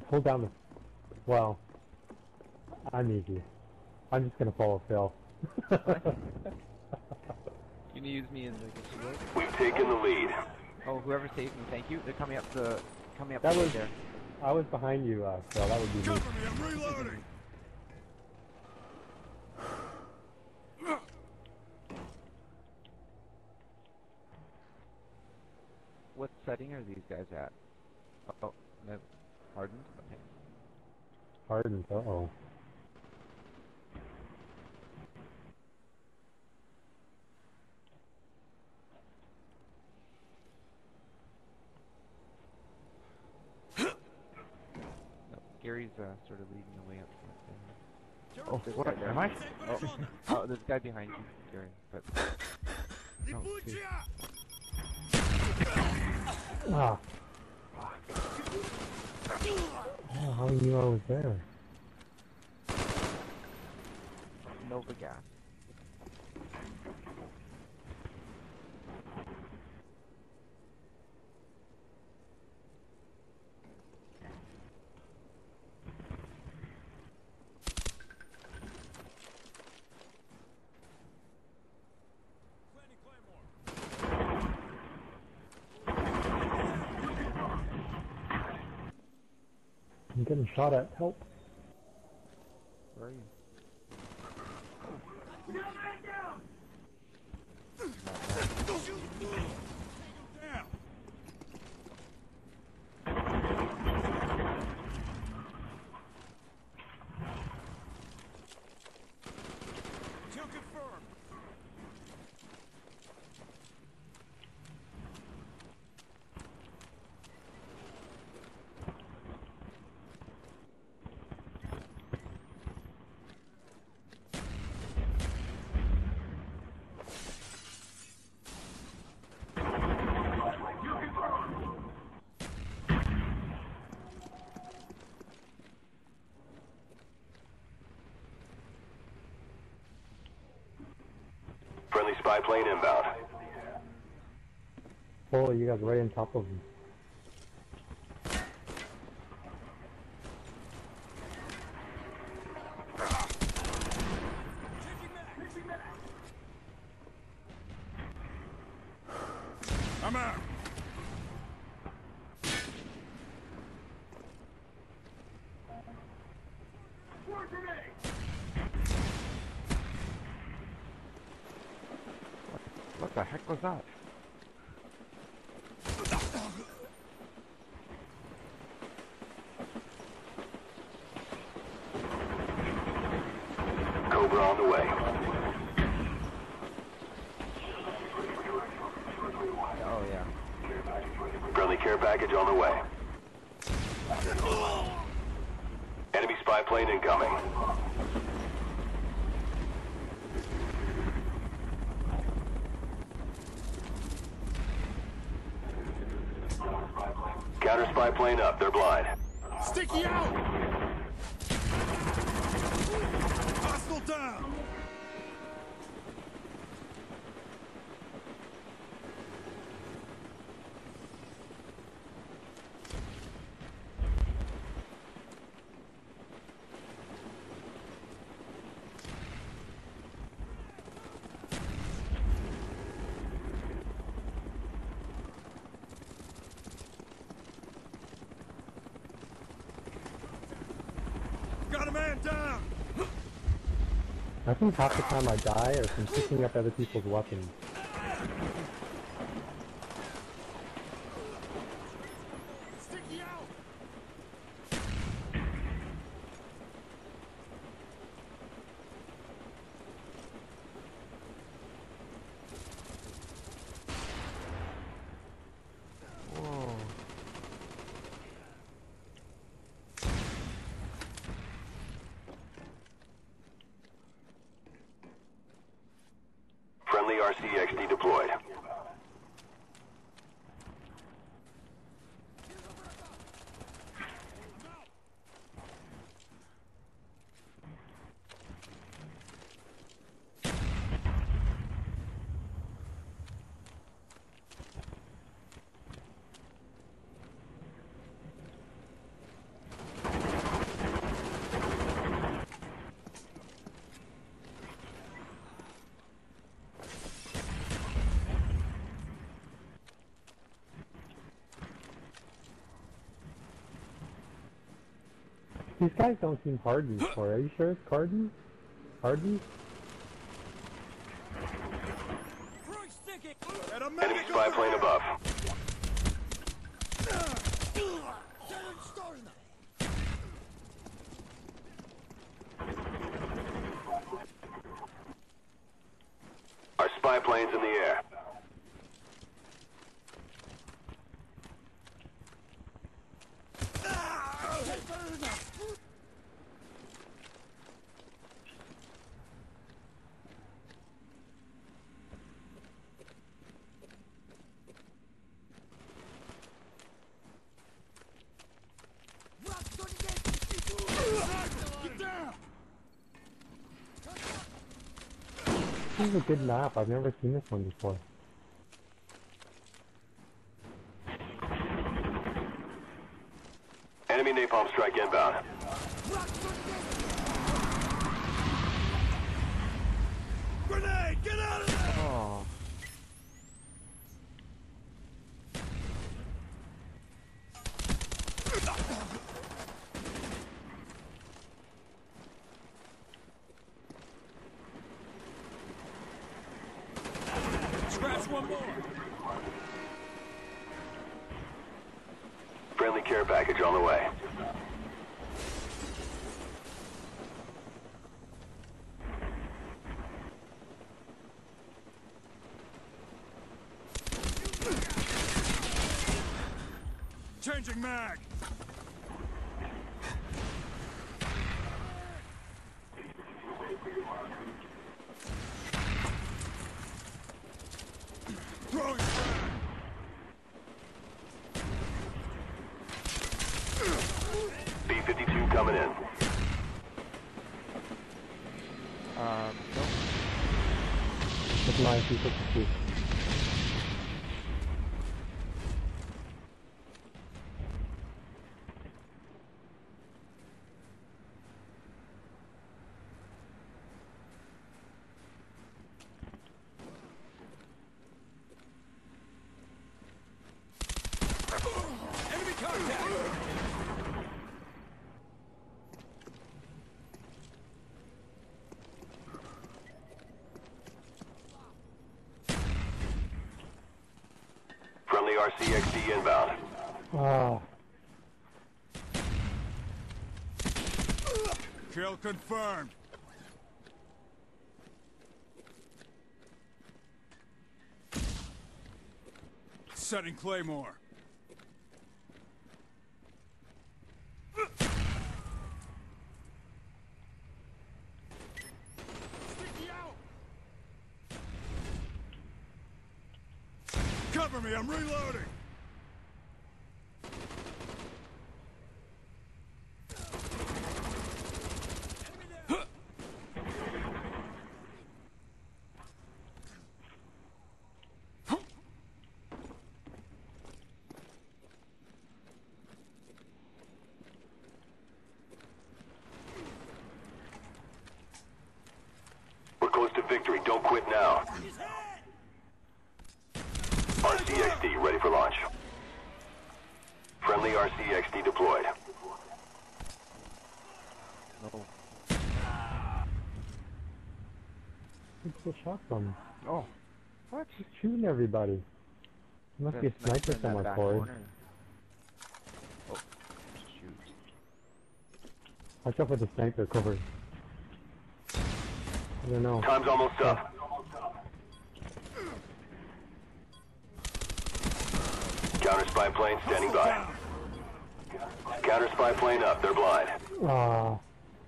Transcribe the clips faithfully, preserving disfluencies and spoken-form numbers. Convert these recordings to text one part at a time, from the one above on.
hold down the... Well, I'm easy. I'm just gonna follow Phil. What? You gonna use me as like a shield? We've taken the lead. Oh, whoever saved me, thank you. They're coming up the... coming up That the was... there. I was behind you, uh, Phil. That would be me. Cover me, I'm reloading! What setting are these guys at? Oh, no. Hardened? Okay. Hardened, uh-oh. No, Gary's uh, sort of leading the way up front there. Oh, This what? guy there. Am I? Oh, oh, there's a guy behind you, Gary. But... Oh, see. Ah. Fuck. Oh, how knew I was there? Nova gas. I'm getting shot at. Help. Where are you? Down! Kill confirmed! Friendly spy plane inbound. Oh, you guys are right on top of him. I'm out! What the heck was that? Cobra on the way. Oh, yeah. Friendly care package on the way. Enemy spy plane incoming. Counter spy plane up. They're blind. Sticky out! Hostile down! Got a man down! I think half the time I die are from picking up other people's weapons. Sticky out! Whoa. Friendly R C X D deployed. These guys don't seem hardened for. Are you sure it's hardened? Hardened? Enemy spy plane above. Our spy plane's in the air. Get down! This is a good map. I've never seen this one before. Enemy napalm strike inbound. Grenade! Get out of there! Oh. Scratch one more! Friendly care package on the way. Changing mag! Throwing frag! B fifty-two coming in. Um, nope. It's my P fifty-two. Enemy contact! Friendly R C X D inbound. Ah, Kill confirmed. Setting Claymore. Sticky out! Cover me, I'm reloading. We're close to victory. Don't quit now. R C X D ready for launch. Friendly R C X D deployed. No. it's a shotgun. Oh. What? He's shooting everybody. There must be a sniper in that somewhere back forward. corner. Oh, shoot. Watch out for the sniper cover. I don't know. Time's almost up. Counter spy plane standing by. Counter spy plane up. They're blind. Ah,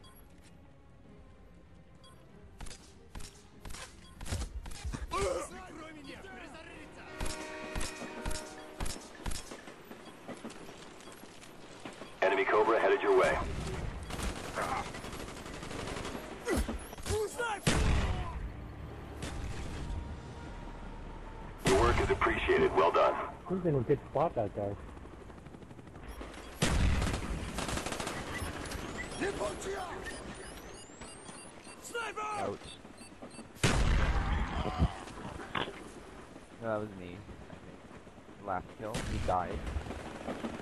Enemy Cobra headed your way. Your work is appreciated. Well done. he's in a good spot, that guy. Ouch. No, that was me, I think. Last kill, he died.